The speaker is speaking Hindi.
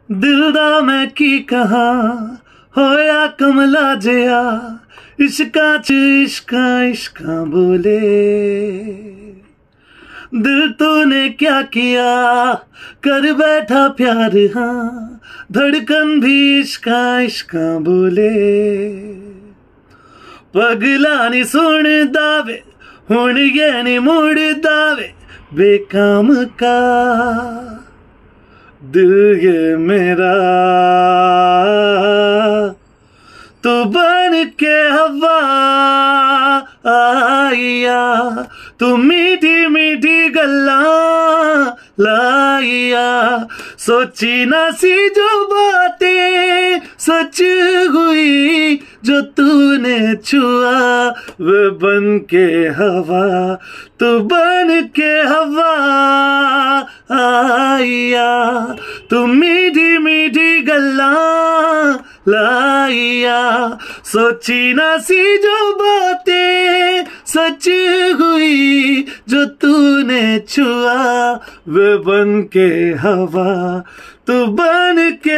दिलदा मैं की कहा होया कमला जया इश्का च इश्का इश्का बोले। दिल तूने क्या किया कर बैठा प्यार, हाँ धड़कन भी इश्का इश्का बोले। पगला नी सुन दावे हुण ये नी मुड़ दावे बेकाम का दिल ये मेरा तू बन के हवा आइया, तू मीठी मीठी गल्ला लाइया। सोची ना सी जो बातें सच हुई, जो तूने छुआ वो बन के हवा, तू बन के हवा आइया। तू मीठी मीठी गल्ला लाइया, सोची ना सी जो बातें सच हुई, जो तूने छुआ वो बन के हवा, तू बन के